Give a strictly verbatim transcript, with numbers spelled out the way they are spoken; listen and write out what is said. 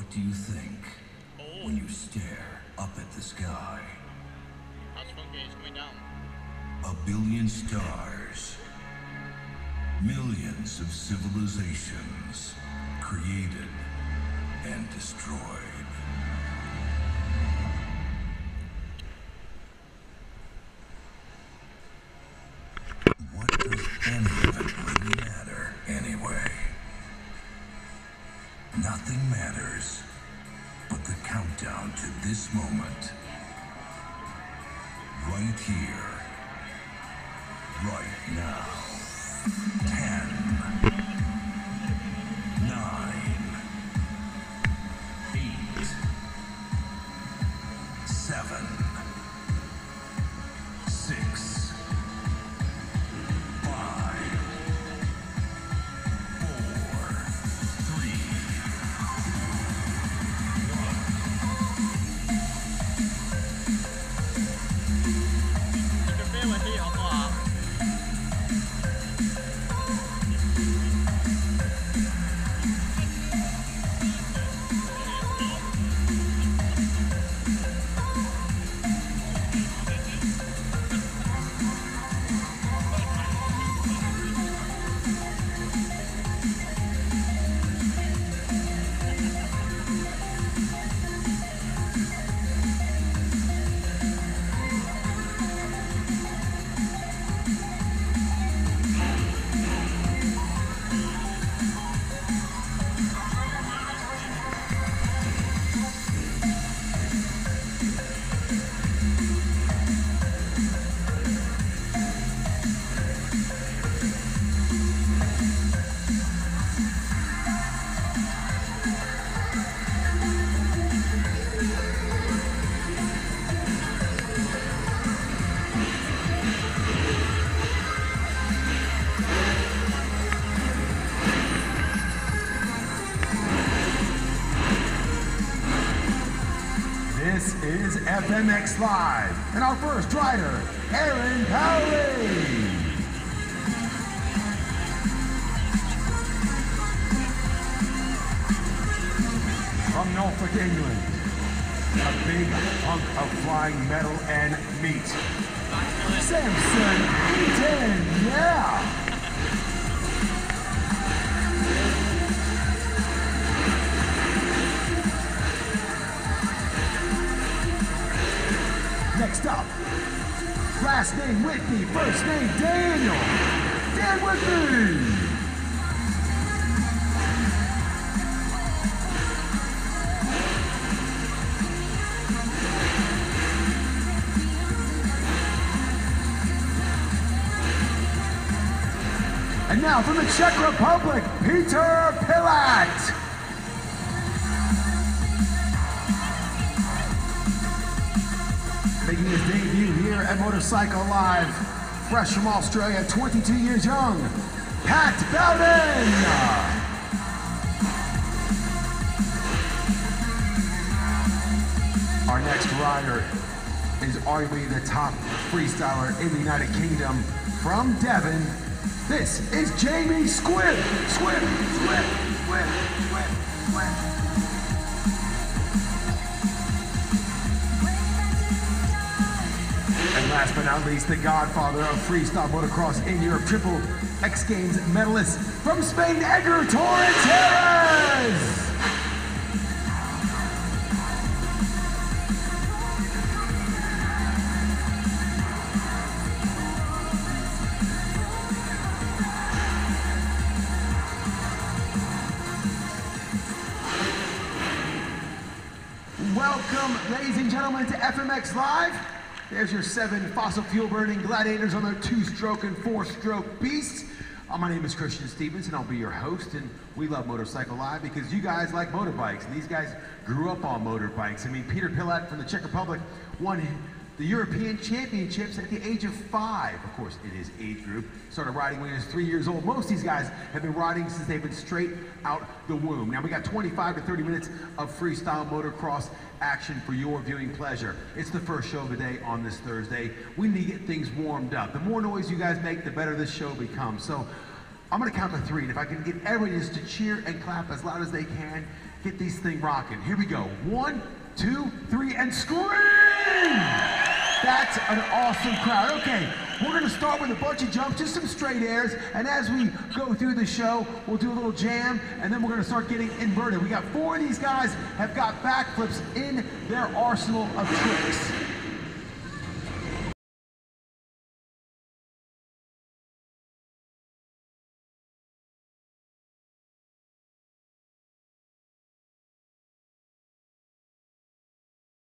What do you think when you stare up at the sky? A billion stars, millions of civilizations created and destroyed. What does any of it really matter anyway? Nothing matters but the countdown to this moment. Right here. Right now. Ten. Nine. Eight. Seven. Six. Five. Four. Three. This is F M X Live, and our first rider, Aaron Powley. From Norfolk, England, a big hunk of flying metal and meat. Samson Eaton, yeah! Next up, last name Whitney, first name Daniel. Dan Whitney. And now from the Czech Republic, Peter Pilat. Making his debut here at Motorcycle Live, fresh from Australia, twenty-two years young, Pat Bowden. Our next rider is arguably the top freestyler in the United Kingdom, from Devon. This is Jamie Squib. Squib, Squib, Squib, Squib, Squib. And last but not least, the godfather of freestyle motocross in Europe, triple X Games medalist from Spain, Edgar Torrenteras. Welcome, ladies and gentlemen, to F M X Live. There's your seven fossil fuel burning gladiators on their two-stroke and four-stroke beasts. Uh, my name is Christian Stevens, and I'll be your host. And we love Motorcycle Live because you guys like motorbikes, and these guys grew up on motorbikes. I mean, Peter Pilat from the Czech Republic won the European Championships at the age of five. Of course, in his age group. Started riding when he was three years old. Most of these guys have been riding since they've been straight out the womb. Now we got twenty-five to thirty minutes of freestyle motocross action for your viewing pleasure. It's the first show of the day on this Thursday. We need to get things warmed up. The more noise you guys make, the better this show becomes. So I'm gonna count to three, and if I can get everybody just to cheer and clap as loud as they can, get these thing rocking. Here we go. One, two, three, and scream! That's an awesome crowd. Okay, we're gonna start with a bunch of jumps, just some straight airs, and as we go through the show, we'll do a little jam, and then we're gonna start getting inverted. We got four of these guys have got backflips in their arsenal of tricks.